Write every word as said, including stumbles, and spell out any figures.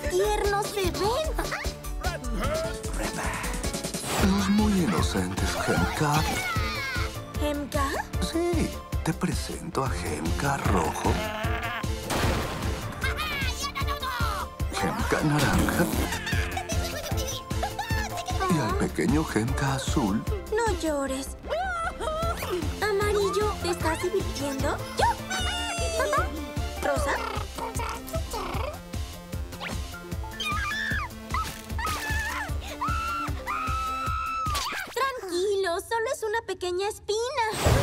tiernos se ven! Los muy inocentes, Gemka. ¿Gemka? Sí, te presento a Gemka Rojo. Gemka Naranja. Y al pequeño Gemka Azul. No llores. Amarillo, ¿te estás divirtiendo? ¿Yo? ¿Rosa? Tranquilo, solo es una pequeña espina.